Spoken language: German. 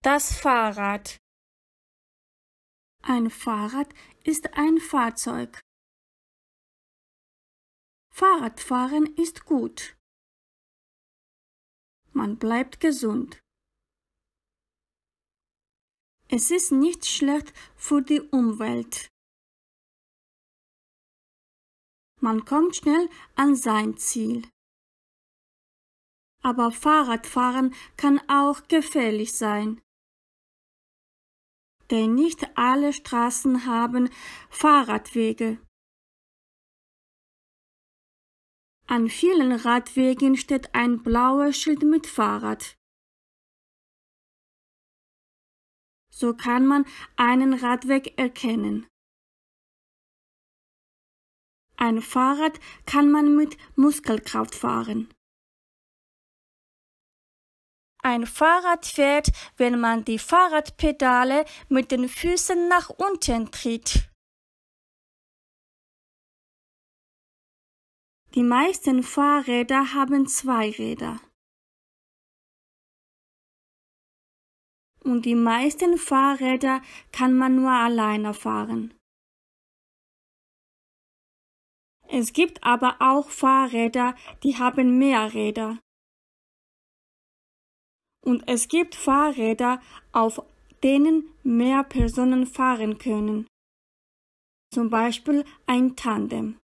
Das Fahrrad. Ein Fahrrad ist ein Fahrzeug. Fahrradfahren ist gut. Man bleibt gesund. Es ist nicht schlecht für die Umwelt. Man kommt schnell an sein Ziel. Aber Fahrradfahren kann auch gefährlich sein. Denn nicht alle Straßen haben Fahrradwege. An vielen Radwegen steht ein blaues Schild mit Fahrrad. So kann man einen Radweg erkennen. Ein Fahrrad kann man mit Muskelkraft fahren. Ein Fahrrad fährt, wenn man die Fahrradpedale mit den Füßen nach unten tritt. Die meisten Fahrräder haben 2 Räder. Und die meisten Fahrräder kann man nur alleine fahren. Es gibt aber auch Fahrräder, die haben mehr Räder. Und es gibt Fahrräder, auf denen mehr Personen fahren können. Zum Beispiel ein Tandem.